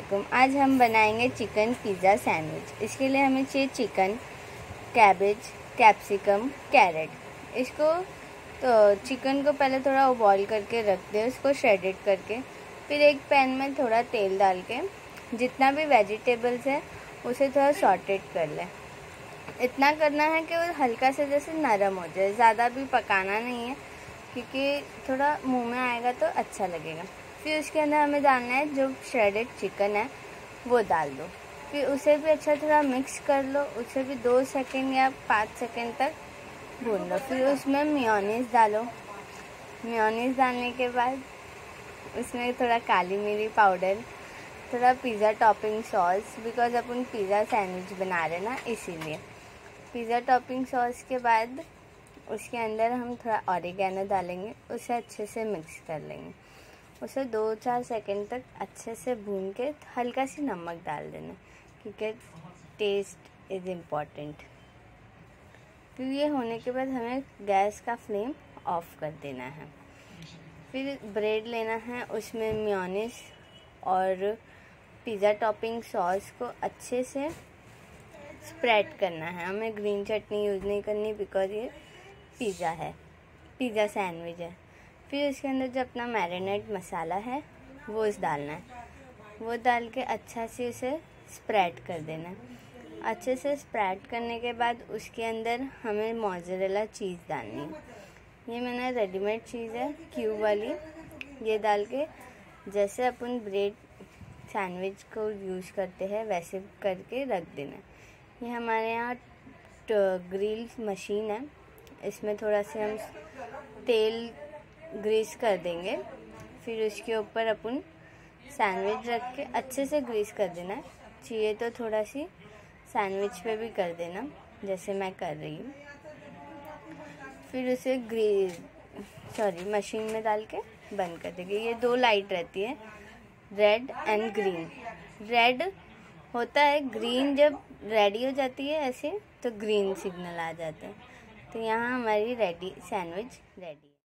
वालेकुम। आज हम बनाएंगे चिकन पिज़्ज़ा सैंडविच। इसके लिए हमें चाहिए चिकन, कैबेज, कैप्सिकम, कैरेट। इसको तो चिकन को पहले थोड़ा बॉईल करके रख दें, उसको श्रेडेड करके। फिर एक पैन में थोड़ा तेल डाल के जितना भी वेजिटेबल्स है उसे थोड़ा सॉटेड कर लें। इतना करना है कि वो हल्का से जैसे नरम हो जाए, ज़्यादा भी पकाना नहीं है क्योंकि थोड़ा मुंह में आएगा तो अच्छा लगेगा। फिर उसके अंदर हमें डालना है जो श्रेडेड चिकन है वो डाल दो। फिर उसे भी अच्छा थोड़ा मिक्स कर लो, उसे भी 2 सेकंड या 5 सेकंड तक भून लो। फिर उसमें मेयोनीज़ डालो। मेयोनीज़ डालने के बाद उसमें थोड़ा काली मिर्ची पाउडर, थोड़ा पिज़्ज़ा टॉपिंग सॉस, बिकॉज अपन पिज़्ज़ा सैंडविच बना रहे ना इसीलिए। पिज़्ज़ा टॉपिंग सॉस के बाद उसके अंदर हम थोड़ा ऑरिगेनो डालेंगे, उसे अच्छे से मिक्स कर लेंगे। उसे 2-4 सेकंड तक अच्छे से भून के हल्का सी नमक डाल देना क्योंकि टेस्ट इज़ इम्पॉर्टेंट। फिर ये होने के बाद हमें गैस का फ्लेम ऑफ कर देना है। फिर ब्रेड लेना है, उसमें मेयोनीज़ और पिज़्ज़ा टॉपिंग सॉस को अच्छे से स्प्रेड करना है। हमें ग्रीन चटनी यूज़ नहीं करनी बिकॉज ये पिज़्ज़ा है, पिज़्ज़ा सैंडविच है। फिर उसके अंदर जो अपना मैरिनेट मसाला है वो डालना है, वो डाल के अच्छा से उसे स्प्रेड कर देना है। अच्छे से स्प्रेड करने के बाद उसके अंदर हमें मोज़रेला चीज़ डालनी है। ये मैंने रेडीमेड चीज़ है क्यूब वाली, ये डाल के जैसे अपन ब्रेड सैंडविच को यूज़ करते हैं वैसे करके रख देना है। ये हमारे यहाँ ग्रिल मशीन है, इसमें थोड़ा से हम तेल ग्रीस कर देंगे। फिर उसके ऊपर अपन सैंडविच रख के अच्छे से ग्रीस कर देना है। चाहिए तो थोड़ा सी सैंडविच पे भी कर देना जैसे मैं कर रही हूँ। फिर उसे मशीन में डाल के बंद कर देंगे। ये 2 लाइट रहती है, रेड एंड ग्रीन। रेड होता है, ग्रीन जब रेडी हो जाती है ऐसे तो ग्रीन सिग्नल आ जाता है। तो यहाँ हमारी सैंडविच रेडी।